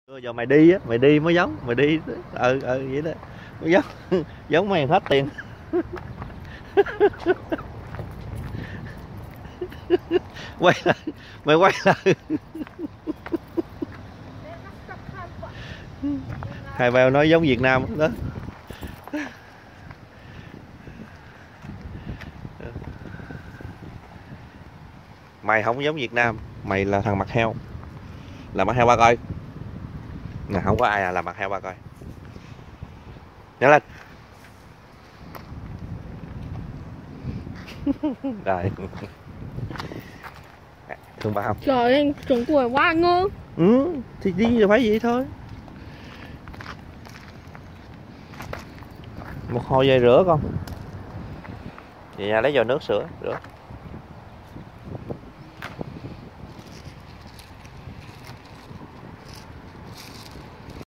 Giờ mày đi á, mày đi mới giống, mày đi vậy đó. Mới giống giống mày hết tiền. Quay lại, mày quay lại. Hai Bèo nói giống Việt Nam đó. Mày không giống Việt Nam, mày là thằng mặt heo. Làm mặt heo ba coi. Nè, không có ai làm mặt heo ba coi. Nhớ lên. Rồi. Thương ba không? Trời ơi, trùng tuổi quá ngơ. Ừ, thì đi là phải vậy thôi. Một hồi về rửa con. Về nhà lấy vò nước sữa rửa.